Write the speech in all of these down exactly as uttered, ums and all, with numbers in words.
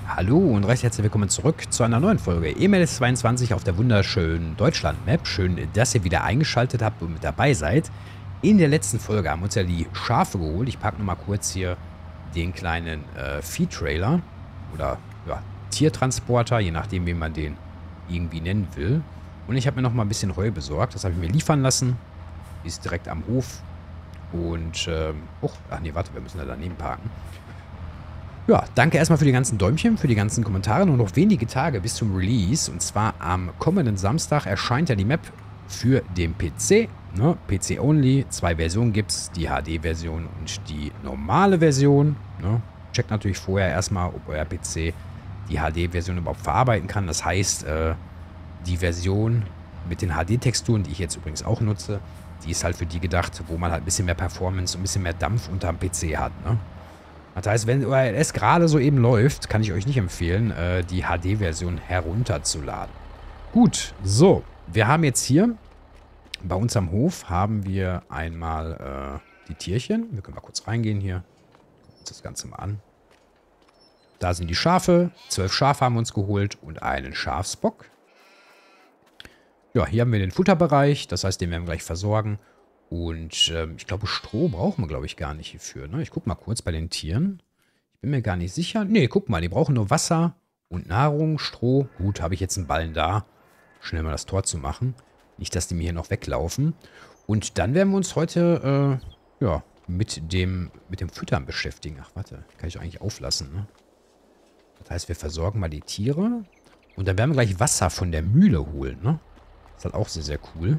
Hallo und recht herzlich willkommen zurück zu einer neuen Folge E M L S zweiundzwanzig auf der wunderschönen Deutschland-Map. Schön, dass ihr wieder eingeschaltet habt und mit dabei seid. In der letzten Folge haben wir uns ja die Schafe geholt. Ich packe nochmal kurz hier den kleinen äh, Vieh-Trailer oder ja, Tiertransporter, je nachdem, wie man den irgendwie nennen will. Und ich habe mir nochmal ein bisschen Heu besorgt. Das habe ich mir liefern lassen. Die ist direkt am Hof. Und, ähm, oh, ach nee, warte, wir müssen da daneben parken. Ja, danke erstmal für die ganzen Däumchen, für die ganzen Kommentare. Nur noch wenige Tage bis zum Release. Und zwar am kommenden Samstag erscheint ja die Map für den P C. Ne? P C only. Zwei Versionen gibt es. Die H D-Version und die normale Version. Ne? Checkt natürlich vorher erstmal, ob euer P C die H D-Version überhaupt verarbeiten kann. Das heißt, äh, die Version mit den H D-Texturen, die ich jetzt übrigens auch nutze, die ist halt für die gedacht, wo man halt ein bisschen mehr Performance und ein bisschen mehr Dampf unterm P C hat. Ne? Das heißt, wenn euer L S gerade so eben läuft, kann ich euch nicht empfehlen, äh, die H D-Version herunterzuladen. Gut, so. Wir haben jetzt hier, bei uns am Hof, haben wir einmal äh, die Tierchen. Wir können mal kurz reingehen hier. Gucken uns das Ganze mal an. Da sind die Schafe. Zwölf Schafe haben wir uns geholt und einen Schafsbock. Ja, hier haben wir den Futterbereich. Das heißt, den werden wir gleich versorgen. Und ähm, ich glaube, Stroh brauchen wir, glaube ich, gar nicht hierfür. Ne? Ich gucke mal kurz bei den Tieren. Ich bin mir gar nicht sicher. Ne, guck mal, die brauchen nur Wasser und Nahrung, Stroh. Gut, habe ich jetzt einen Ballen da. Schnell mal das Tor zu machen. Nicht, dass die mir hier noch weglaufen. Und dann werden wir uns heute, äh, ja, mit dem, mit dem Füttern beschäftigen. Ach, warte, kann ich doch eigentlich auflassen, ne? Das heißt, wir versorgen mal die Tiere. Und dann werden wir gleich Wasser von der Mühle holen, ne? Das ist halt auch sehr, sehr cool.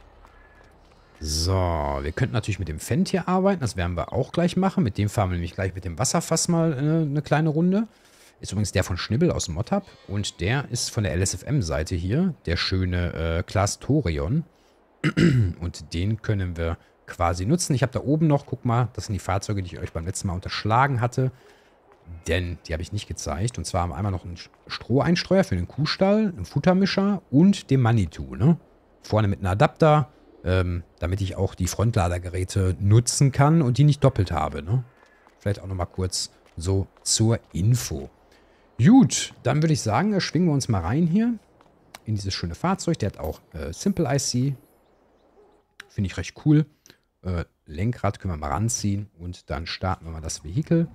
So, wir könnten natürlich mit dem Fendt hier arbeiten. Das werden wir auch gleich machen. Mit dem fahren wir nämlich gleich mit dem Wasserfass mal äh, eine kleine Runde. Ist übrigens der von Schnibbel aus dem Mod-Hub. Und der ist von der L S F M-Seite hier. Der schöne äh, Klaas Torion. Und den können wir quasi nutzen. Ich habe da oben noch, guck mal, das sind die Fahrzeuge, die ich euch beim letzten Mal unterschlagen hatte. Denn die habe ich nicht gezeigt. Und zwar haben wir einmal noch einen Stroheinstreuer für den Kuhstall, einen Futtermischer und den Manitou, ne? Vorne mit einem Adapter. Ähm, damit ich auch die Frontladergeräte nutzen kann und die nicht doppelt habe, ne? Vielleicht auch nochmal kurz so zur Info. Gut, dann würde ich sagen, schwingen wir uns mal rein hier in dieses schöne Fahrzeug. Der hat auch äh, Simple I C. Finde ich recht cool. Äh, Lenkrad können wir mal ranziehen und dann starten wir mal das Vehikel.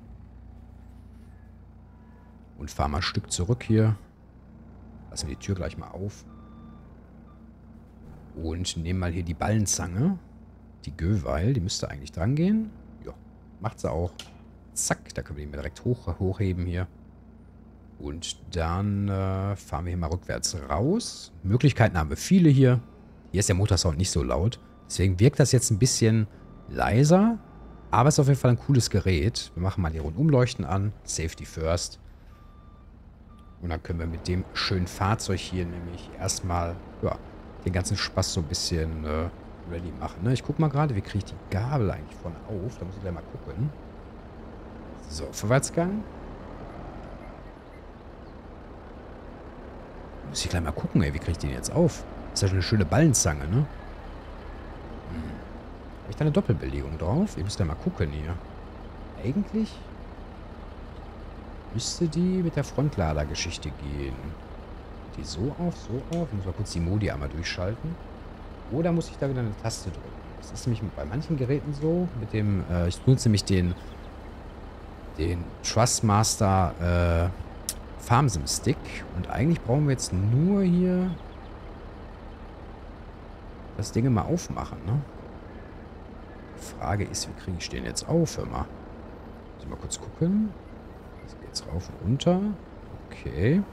Und fahren mal ein Stück zurück hier. Lassen wir die Tür gleich mal auf. Und nehmen mal hier die Ballenzange. Die Göweil, die müsste eigentlich dran gehen. Ja, macht sie auch. Zack, da können wir die mal direkt hoch, hochheben hier. Und dann äh, fahren wir hier mal rückwärts raus. Möglichkeiten haben wir viele hier. Hier ist der Motorsound nicht so laut. Deswegen wirkt das jetzt ein bisschen leiser. Aber es ist auf jeden Fall ein cooles Gerät. Wir machen mal hier Rundumleuchten an. Safety first. Und dann können wir mit dem schönen Fahrzeug hier nämlich erstmal, ja, den ganzen Spaß so ein bisschen äh, ready machen. Ne? Ich guck mal gerade, wie kriege ich die Gabel eigentlich vorne auf? Da muss ich gleich mal gucken. So, Vorwärtsgang. Muss ich gleich mal gucken, ey, wie kriege ich den jetzt auf? Das ist ja schon eine schöne Ballenzange, ne? Hm. Habe ich da eine Doppelbelegung drauf? Ich muss da mal gucken hier. Eigentlich müsste die mit der Frontladergeschichte gehen. Die so auf, so auf. Ich muss mal kurz die Modi einmal durchschalten. Oder muss ich da wieder eine Taste drücken? Das ist nämlich bei manchen Geräten so. Mit dem, äh, ich nutze nämlich den, den Trustmaster äh, FarmSim Stick. Und eigentlich brauchen wir jetzt nur hier das Ding mal aufmachen, ne? Die Frage ist, wie kriege ich den jetzt auf? Hör mal. Muss ich mal kurz gucken. Das geht jetzt rauf und runter. Okay.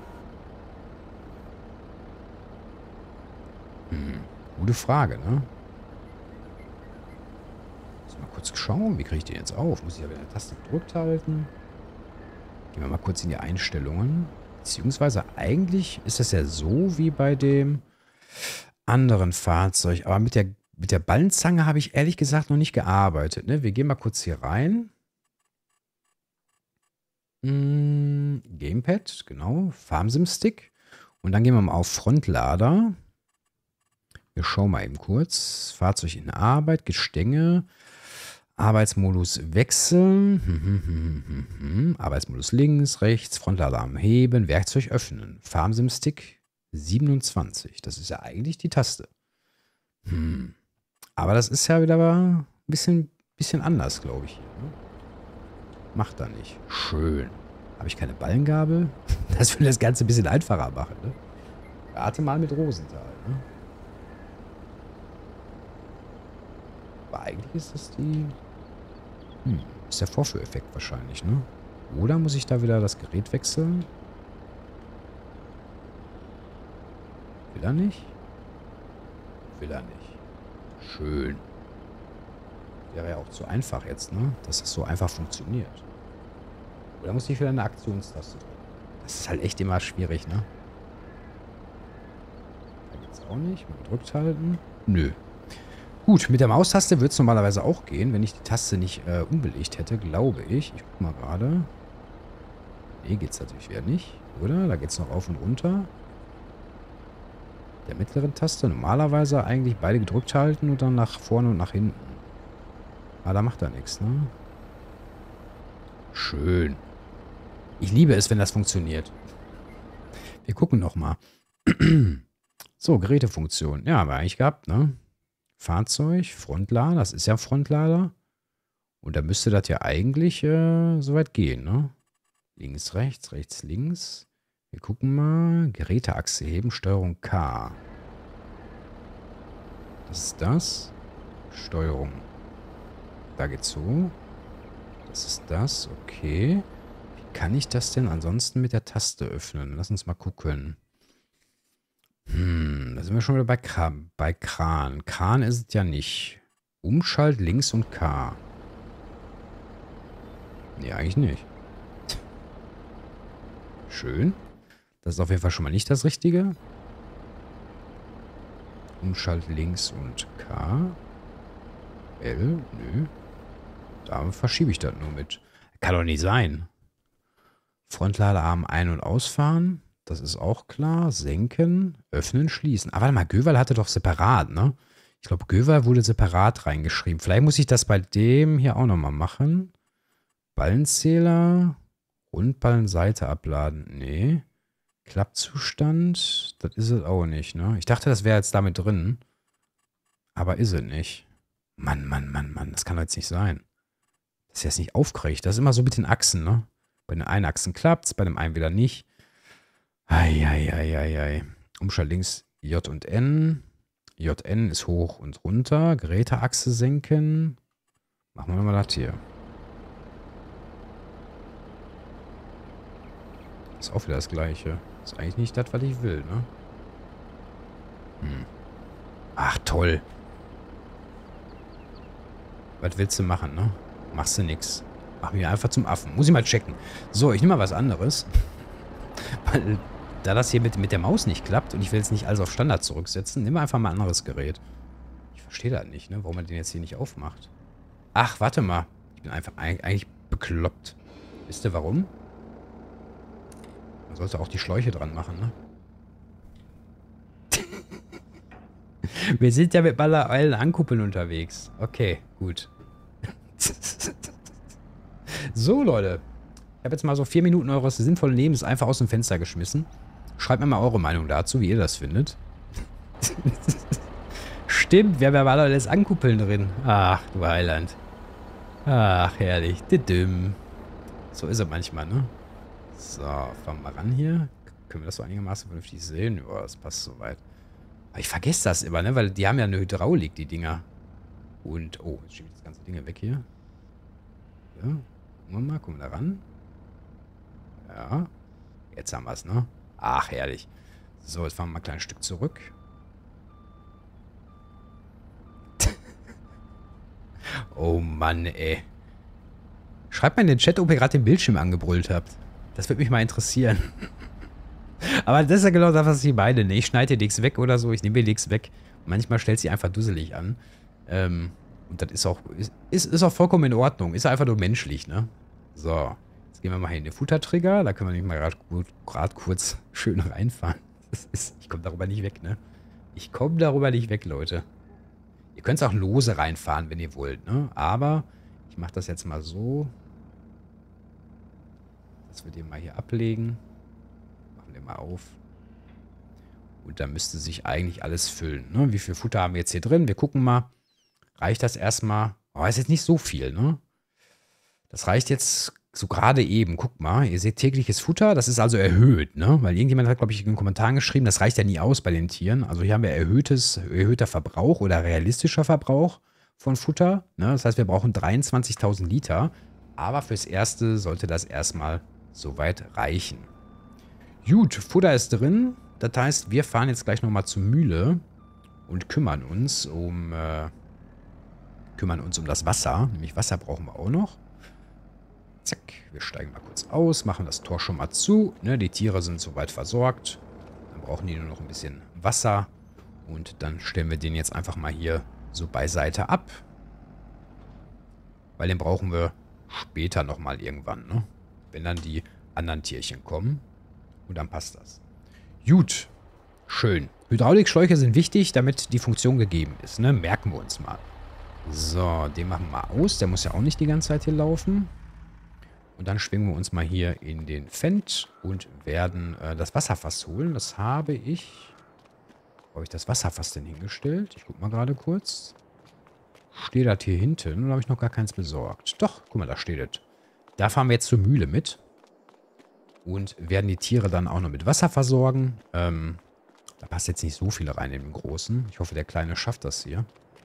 Hm, gute Frage, ne? Muss mal kurz schauen, wie kriege ich den jetzt auf? Muss ich ja wieder eine Taste gedrückt halten? Gehen wir mal kurz in die Einstellungen. Beziehungsweise eigentlich ist das ja so wie bei dem anderen Fahrzeug. Aber mit der, mit der Ballenzange habe ich ehrlich gesagt noch nicht gearbeitet, ne? Wir gehen mal kurz hier rein. Hm, Gamepad, genau. FarmSim Stick. Und dann gehen wir mal auf Frontlader. Wir schauen mal eben kurz. Fahrzeug in Arbeit, Gestänge. Arbeitsmodus wechseln. Hm, hm, hm, hm, hm. Arbeitsmodus links, rechts, Frontladerarm heben, Werkzeug öffnen. Farmsim-Stick siebenundzwanzig. Das ist ja eigentlich die Taste. Hm. Aber das ist ja wieder ein bisschen, bisschen anders, glaube ich. Ne? Macht er nicht. Schön. Habe ich keine Ballengabel? Das würde das Ganze ein bisschen einfacher machen. Ne? Rate mal mit Rosenthal. Ne? Aber eigentlich ist das die... Hm, ist der Vorführeffekt wahrscheinlich, ne? Oder muss ich da wieder das Gerät wechseln? Will er nicht? Will er nicht. Schön. Wäre ja auch zu einfach jetzt, ne? Dass das so einfach funktioniert. Oder muss ich wieder eine Aktionstaste drücken? Das ist halt echt immer schwierig, ne? Da geht's auch nicht. Mal gedrückt halten. Nö. Gut, mit der Maustaste würde es normalerweise auch gehen, wenn ich die Taste nicht äh, unbelegt hätte, glaube ich. Ich guck mal gerade. Nee, geht's natürlich wieder nicht, oder? Da geht's noch auf und runter. Der mittleren Taste normalerweise eigentlich beide gedrückt halten und dann nach vorne und nach hinten. Ah, da macht er nichts, ne? Schön. Ich liebe es, wenn das funktioniert. Wir gucken nochmal. So, Gerätefunktion. Ja, haben wir eigentlich gehabt, ne? Fahrzeug, Frontlader, das ist ja Frontlader. Und da müsste das ja eigentlich äh, soweit gehen, ne? Links, rechts, rechts, links. Wir gucken mal. Geräteachse heben, Steuerung K. Das ist das. Steuerung. Da geht's so. Das ist das, okay. Wie kann ich das denn ansonsten mit der Taste öffnen? Lass uns mal gucken. Hm, da sind wir schon wieder bei, Kra bei Kran. Kran ist es ja nicht. Umschalt links und K. Nee, eigentlich nicht. Schön. Das ist auf jeden Fall schon mal nicht das Richtige. Umschalt links und K. L, nö. Da verschiebe ich das nur mit. Kann doch nicht sein. Frontladerarm ein- und ausfahren. Das ist auch klar. Senken, öffnen, schließen. Aber warte mal, Göval hatte doch separat, ne? Ich glaube, Göval wurde separat reingeschrieben. Vielleicht muss ich das bei dem hier auch nochmal machen. Ballenzähler. Rundballenseite abladen. Nee. Klappzustand. Das ist es auch nicht, ne? Ich dachte, das wäre jetzt damit drin. Aber ist es nicht. Mann, Mann, Mann, Mann. Das kann doch jetzt nicht sein. Das ist jetzt nicht aufgeregt. Das ist immer so mit den Achsen, ne? Bei den einen Achsen klappt es, bei dem einen wieder nicht. Eieieiei. Umschalt links J und N. J N ist hoch und runter. Geräteachse senken. Machen wir mal das hier. Ist auch wieder das Gleiche. Ist eigentlich nicht das, was ich will, ne? Hm. Ach, toll. Was willst du machen, ne? Machst du nix. Mach mich einfach zum Affen. Muss ich mal checken. So, ich nehme mal was anderes. Weil, da das hier mit, mit der Maus nicht klappt und ich will jetzt nicht alles auf Standard zurücksetzen, nehmen wir einfach mal ein anderes Gerät. Ich verstehe das nicht, ne? Warum man den jetzt hier nicht aufmacht. Ach, warte mal. Ich bin einfach eigentlich bekloppt. Wisst ihr warum? Man sollte auch die Schläuche dran machen, ne? Wir sind ja mit ballereilen Ankuppeln unterwegs. Okay, gut. So, Leute. Ich habe jetzt mal so vier Minuten eures sinnvollen Lebens einfach aus dem Fenster geschmissen. Schreibt mir mal eure Meinung dazu, wie ihr das findet. Stimmt, wir haben ja ballereiles Ankuppeln drin. Ach, du Heiland. Ach, herrlich. Didim. So ist es manchmal, ne? So, fahren wir mal ran hier. Können wir das so einigermaßen vernünftig sehen? Ja, das passt soweit. Aber ich vergesse das immer, ne? Weil die haben ja eine Hydraulik, die Dinger. Und, oh, jetzt schiebe ich das ganze Ding weg hier. Ja, gucken wir mal, kommen wir da ran. Ja, jetzt haben wir es, ne? Ach, herrlich. So, jetzt fahren wir mal ein kleines Stück zurück. Oh Mann, ey. Schreibt mal in den Chat, ob ihr gerade den Bildschirm angebrüllt habt. Das würde mich mal interessieren. Aber das ist ja genau das, was ich meine. Ne? Ich schneide dir nichts weg oder so. Ich nehme mir nichts weg. Manchmal stellt sie einfach dusselig an. Ähm, und das ist auch, ist, ist auch vollkommen in Ordnung. Ist einfach nur menschlich, ne? So. Jetzt gehen wir mal hier in den Futtertrigger. Da können wir nämlich mal gerade kurz schön reinfahren. Das ist, ich komme darüber nicht weg, ne? Ich komme darüber nicht weg, Leute. Ihr könnt es auch lose reinfahren, wenn ihr wollt, ne? Aber mache das jetzt mal so, dass wir den mal hier ablegen. Machen wir mal auf. Und da müsste sich eigentlich alles füllen. Ne? Wie viel Futter haben wir jetzt hier drin? Wir gucken mal. Reicht das erstmal? Oh, ist jetzt nicht so viel, ne? Das reicht jetzt so gerade eben. Guck mal, ihr seht tägliches Futter. Das ist also erhöht, ne? Weil irgendjemand hat, glaube ich, in den Kommentaren geschrieben, das reicht ja nie aus bei den Tieren. Also hier haben wir erhöhtes, erhöhter Verbrauch oder realistischer Verbrauch von Futter. Ne? Das heißt, wir brauchen dreiundzwanzigtausend Liter. Aber fürs Erste sollte das erstmal soweit reichen. Gut, Futter ist drin. Das heißt, wir fahren jetzt gleich nochmal zur Mühle und kümmern uns um, äh, kümmern uns um das Wasser. Nämlich Wasser brauchen wir auch noch. Zack, wir steigen mal kurz aus, machen das Tor schon mal zu. Ne, die Tiere sind soweit versorgt. Dann brauchen die nur noch ein bisschen Wasser. Und dann stellen wir den jetzt einfach mal hier so beiseite ab. Weil den brauchen wir später nochmal irgendwann, ne? Wenn dann die anderen Tierchen kommen. Und dann passt das. Gut, schön. Hydraulikschläuche sind wichtig, damit die Funktion gegeben ist, ne? Merken wir uns mal. So, den machen wir mal aus. Der muss ja auch nicht die ganze Zeit hier laufen. Und dann schwingen wir uns mal hier in den Fendt und werden äh, das Wasserfass holen. Das habe ich... Wo habe ich das Wasserfass denn hingestellt? Ich gucke mal gerade kurz. Steht das hier hinten? Oder habe ich noch gar keins besorgt? Doch, guck mal, da steht es. Da fahren wir jetzt zur Mühle mit. Und werden die Tiere dann auch noch mit Wasser versorgen. Ähm, da passt jetzt nicht so viel rein in den Großen. Ich hoffe, der Kleine schafft das hier.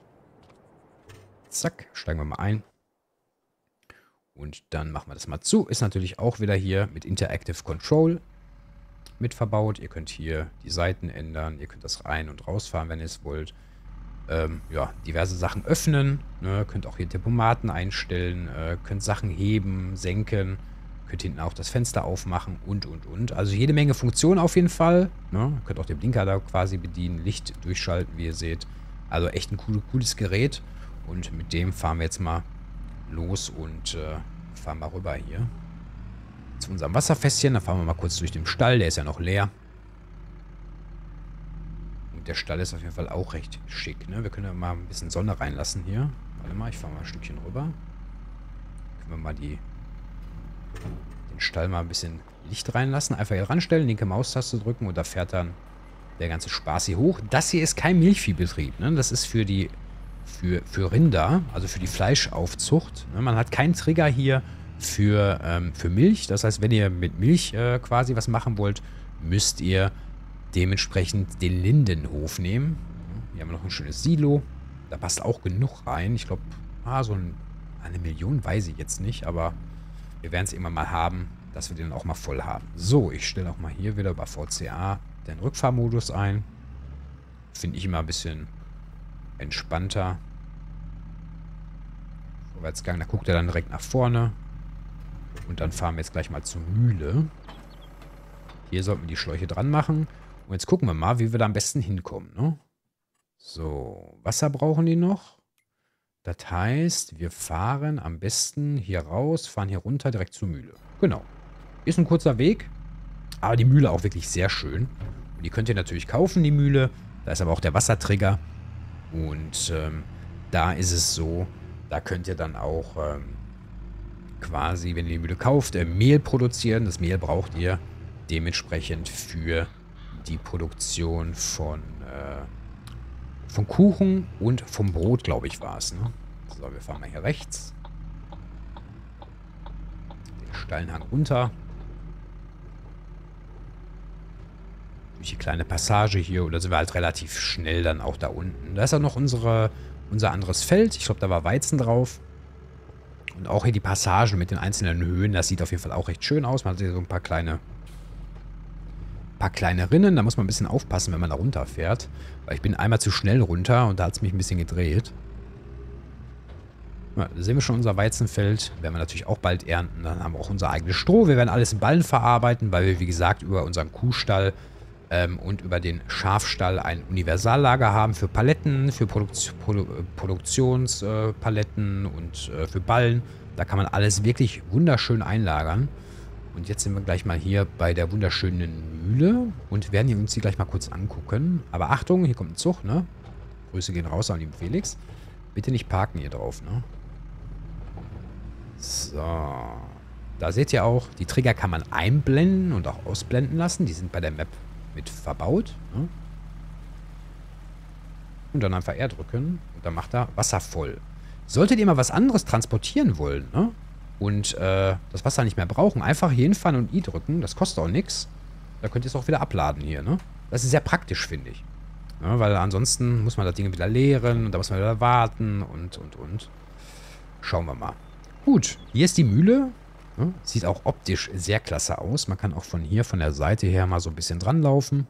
Zack, steigen wir mal ein. Und dann machen wir das mal zu. Ist natürlich auch wieder hier mit Interactive Control mit verbaut. Ihr könnt hier die Seiten ändern. Ihr könnt das rein- und rausfahren, wenn ihr es wollt. Ähm, ja, diverse Sachen öffnen. Ne? Könnt auch hier Tempomaten einstellen. Äh, könnt Sachen heben, senken. Könnt hinten auch das Fenster aufmachen und, und, und. Also jede Menge Funktionen auf jeden Fall. Ne? Könnt auch den Blinker da quasi bedienen. Licht durchschalten, wie ihr seht. Also echt ein cool, cooles Gerät. Und mit dem fahren wir jetzt mal los und äh, fahren mal rüber hier zu unserem Wasserfässchen. Da fahren wir mal kurz durch den Stall. Der ist ja noch leer. Und der Stall ist auf jeden Fall auch recht schick. Ne? Wir können ja mal ein bisschen Sonne reinlassen hier. Warte mal, ich fahre mal ein Stückchen rüber. Können wir mal die, den Stall mal ein bisschen Licht reinlassen. Einfach hier ranstellen, linke Maustaste drücken und da fährt dann der ganze Spaß hier hoch. Das hier ist kein Milchviehbetrieb. Ne? Das ist für die Für, für Rinder, also für die Fleischaufzucht. Ne, man hat keinen Trigger hier für, ähm, für Milch. Das heißt, wenn ihr mit Milch äh, quasi was machen wollt, müsst ihr dementsprechend den Lindenhof nehmen. Hier haben wir noch ein schönes Silo. Da passt auch genug rein. Ich glaube, ah, so ein, eine Million weiß ich jetzt nicht, aber wir werden es immer mal haben, dass wir den auch mal voll haben. So, ich stelle auch mal hier wieder über V C A den Rückfahrmodus ein. Finde ich immer ein bisschen entspannter. Vorwärtsgang, da guckt er dann direkt nach vorne. Und dann fahren wir jetzt gleich mal zur Mühle. Hier sollten wir die Schläuche dran machen. Und jetzt gucken wir mal, wie wir da am besten hinkommen. Ne? So, Wasser brauchen die noch. Das heißt, wir fahren am besten hier raus, fahren hier runter direkt zur Mühle. Genau. Ist ein kurzer Weg, aber die Mühle auch wirklich sehr schön. Und die könnt ihr natürlich kaufen, die Mühle. Da ist aber auch der Wassertrigger. Und ähm, da ist es so, da könnt ihr dann auch ähm, quasi, wenn ihr die Mühle kauft, äh, Mehl produzieren. Das Mehl braucht ihr dementsprechend für die Produktion von, äh, von Kuchen und vom Brot, glaube ich, war es. Ne? So, wir fahren mal hier rechts. Den steilen Hang runter. Durch die kleine Passage hier. Oder sind wir halt relativ schnell dann auch da unten. Da ist auch noch unsere, unser anderes Feld. Ich glaube, da war Weizen drauf. Und auch hier die Passagen mit den einzelnen Höhen. Das sieht auf jeden Fall auch recht schön aus. Man hat hier so ein paar kleine, paar kleine Rinnen. Da muss man ein bisschen aufpassen, wenn man da runterfährt. Weil ich bin einmal zu schnell runter und da hat es mich ein bisschen gedreht. Ja, da sehen wir schon unser Weizenfeld. Werden wir natürlich auch bald ernten. Dann haben wir auch unser eigenes Stroh. Wir werden alles in Ballen verarbeiten, weil wir, wie gesagt, über unseren Kuhstall ähm, und über den Schafstall ein Universallager haben für Paletten, für Produk Produ Produktionspaletten äh, und äh, für Ballen. Da kann man alles wirklich wunderschön einlagern. Und jetzt sind wir gleich mal hier bei der wunderschönen Mühle und werden hier uns die gleich mal kurz angucken. Aber Achtung, hier kommt ein Zug, ne? Grüße gehen raus an den Felix. Bitte nicht parken hier drauf, ne? So. Da seht ihr auch, die Trigger kann man einblenden und auch ausblenden lassen. Die sind bei der Map mit verbaut. Ne? Und dann einfach R drücken und dann macht er Wasser voll. Solltet ihr mal was anderes transportieren wollen, ne? Und äh, das Wasser nicht mehr brauchen, einfach hier hinfahren und I drücken. Das kostet auch nichts. Da könnt ihr es auch wieder abladen hier, ne? Das ist sehr praktisch, finde ich. Ja, weil ansonsten muss man das Ding wieder leeren und da muss man wieder warten und, und, und. Schauen wir mal. Gut, hier ist die Mühle. Ja, sieht auch optisch sehr klasse aus. Man kann auch von hier, von der Seite her mal so ein bisschen dran laufen.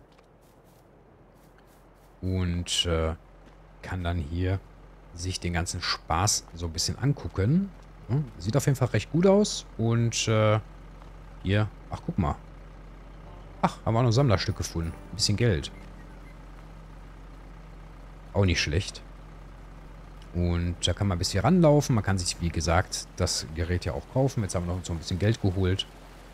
Und äh, kann dann hier sich den ganzen Spaß so ein bisschen angucken. Ja, sieht auf jeden Fall recht gut aus. Und äh, hier, ach guck mal. Ach, haben wir auch noch ein Sammlerstück gefunden. Ein bisschen Geld. Auch nicht schlecht. Und da kann man ein bisschen ranlaufen. Man kann sich, wie gesagt, das Gerät ja auch kaufen. Jetzt haben wir noch so ein bisschen Geld geholt.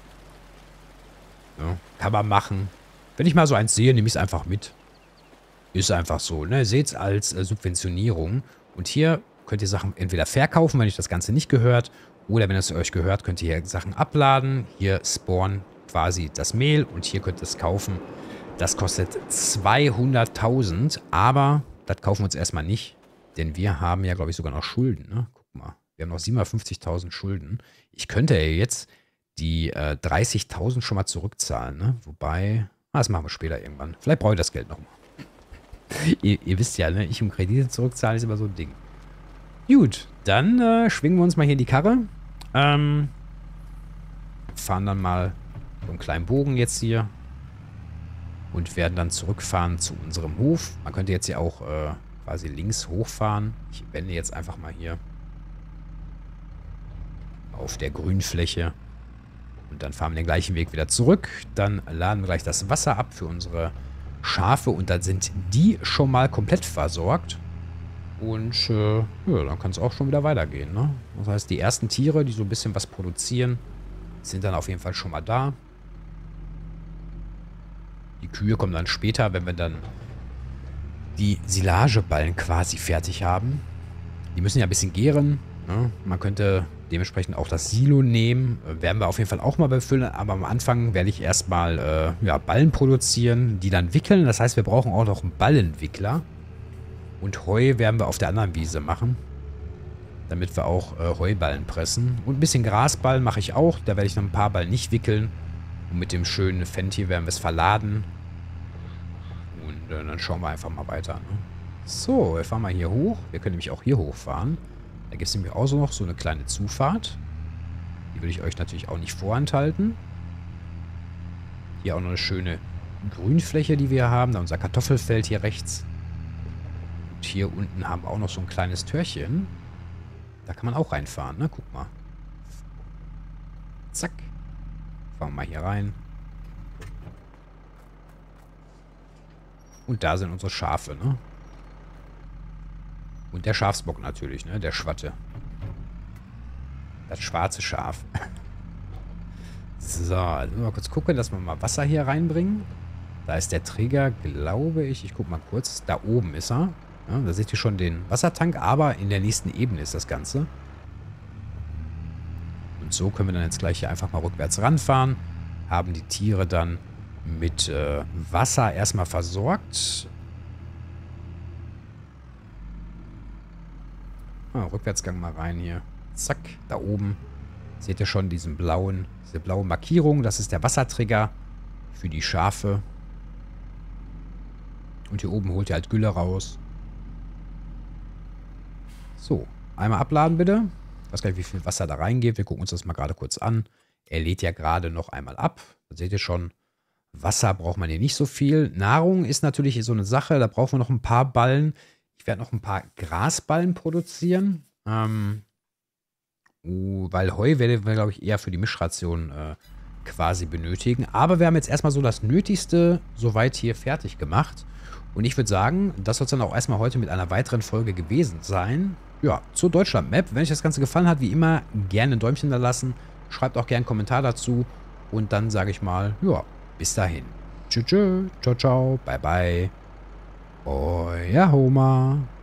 Ja, kann man machen. Wenn ich mal so eins sehe, nehme ich es einfach mit. Ist einfach so, ne? Seht es als äh, Subventionierung. Und hier könnt ihr Sachen entweder verkaufen, wenn euch das Ganze nicht gehört. Oder wenn es euch gehört, könnt ihr hier Sachen abladen. Hier spawnen quasi das Mehl. Und hier könnt ihr es kaufen. Das kostet zweihunderttausend. Aber das kaufen wir uns erstmal nicht. Denn wir haben ja, glaube ich, sogar noch Schulden. Ne? Guck mal, wir haben noch siebenhundertfünfzigtausend Schulden. Ich könnte ja jetzt die äh, dreißigtausend schon mal zurückzahlen. Ne? Wobei, ah, das machen wir später irgendwann. Vielleicht brauche ich das Geld nochmal. ihr, ihr wisst ja, ne? Ich um Kredite zurückzahlen ist immer so ein Ding. Gut, dann äh, schwingen wir uns mal hier in die Karre. Ähm, fahren dann mal so einen kleinen Bogen jetzt hier. Und werden dann zurückfahren zu unserem Hof. Man könnte jetzt hier auch äh, quasi links hochfahren. Ich wende jetzt einfach mal hier auf der Grünfläche. Und dann fahren wir den gleichen Weg wieder zurück. Dann laden wir gleich das Wasser ab für unsere Schafe. Und dann sind die schon mal komplett versorgt. Und äh, ja, dann kann es auch schon wieder weitergehen. Ne? Das heißt, die ersten Tiere, die so ein bisschen was produzieren, sind dann auf jeden Fall schon mal da. Die Kühe kommen dann später, wenn wir dann die Silageballen quasi fertig haben. Die müssen ja ein bisschen gären. Ne? Man könnte dementsprechend auch das Silo nehmen. Werden wir auf jeden Fall auch mal befüllen. Aber am Anfang werde ich erstmal äh, ja, Ballen produzieren, die dann wickeln. Das heißt, wir brauchen auch noch einen Ballenwickler. Und Heu werden wir auf der anderen Wiese machen. Damit wir auch äh, Heuballen pressen. Und ein bisschen Grasballen mache ich auch. Da werde ich noch ein paar Ballen nicht wickeln. Und mit dem schönen Fendt werden wir es verladen. Und äh, dann schauen wir einfach mal weiter. Ne? So, wir fahren mal hier hoch. Wir können nämlich auch hier hochfahren. Da gibt es nämlich auch so noch so eine kleine Zufahrt. Die will ich euch natürlich auch nicht vorenthalten. Hier auch noch eine schöne Grünfläche, die wir haben. Da unser Kartoffelfeld hier rechts. Und hier unten haben wir auch noch so ein kleines Türchen. Da kann man auch reinfahren, ne? Guck mal. Zack. Fahren wir mal hier rein. Und da sind unsere Schafe, ne? Und der Schafsbock natürlich, ne? Der Schwatte. Das schwarze Schaf. So, also mal kurz gucken, dass wir mal Wasser hier reinbringen. Da ist der Träger, glaube ich. Ich gucke mal kurz. Da oben ist er. Ja, da seht ihr schon den Wassertank, aber in der nächsten Ebene ist das Ganze. Und so können wir dann jetzt gleich hier einfach mal rückwärts ranfahren. Haben die Tiere dann mit äh, Wasser erstmal versorgt. Ah, Rückwärtsgang mal rein hier. Zack, da oben seht ihr schon diesen blauen, diese blaue Markierung. Das ist der Wassertrigger für die Schafe. Und hier oben holt ihr halt Gülle raus. So, einmal abladen bitte. Ich weiß gar nicht, wie viel Wasser da reingeht. Wir gucken uns das mal gerade kurz an. Er lädt ja gerade noch einmal ab. Da seht ihr schon, Wasser braucht man hier nicht so viel. Nahrung ist natürlich so eine Sache. Da brauchen wir noch ein paar Ballen. Ich werde noch ein paar Grasballen produzieren. Ähm, uh, weil Heu werden wir, glaube ich, eher für die Mischration äh, quasi benötigen. Aber wir haben jetzt erstmal so das Nötigste soweit hier fertig gemacht. Und ich würde sagen, das soll es dann auch erstmal heute mit einer weiteren Folge gewesen sein. Ja, zur Deutschland-Map. Wenn euch das Ganze gefallen hat, wie immer, gerne ein Däumchen da lassen. Schreibt auch gerne einen Kommentar dazu. Und dann sage ich mal, ja, bis dahin. Tschüss, tschüss, ciao, ciao, bye, bye. Euer Homer.